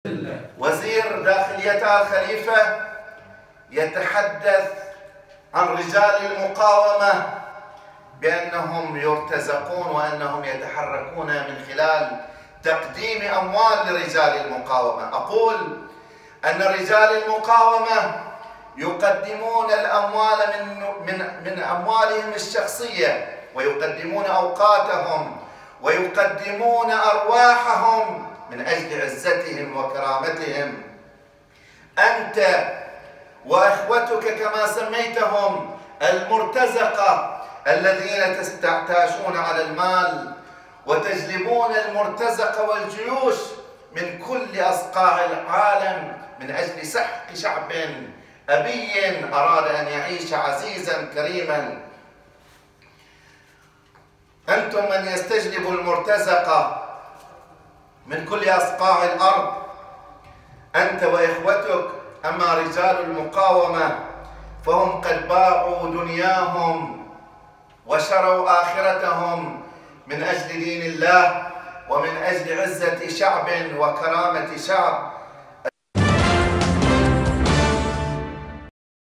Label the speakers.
Speaker 1: وزير داخلية آل خليفة يتحدث عن رجال المقاومة بأنهم يرتزقون وأنهم يتحركون من خلال تقديم أموال لرجال المقاومة. أقول أن رجال المقاومة يقدمون الأموال من أموالهم الشخصية، ويقدمون أوقاتهم، ويقدمون أرواحهم من أجل عزتهم وكرامتهم. أنت وأخوتك كما سميتهم المرتزقة الذين تستعتاشون على المال وتجلبون المرتزقة والجيوش من كل أصقاع العالم من أجل سحق شعب أبي أراد أن يعيش عزيزا كريما. أنتم من يستجلب المرتزقة من كل أصقاع الأرض، أنت وإخوتك. أما رجال المقاومة فهم قد باعوا دنياهم وشروا آخرتهم من أجل دين الله ومن أجل عزة شعب وكرامة شعب.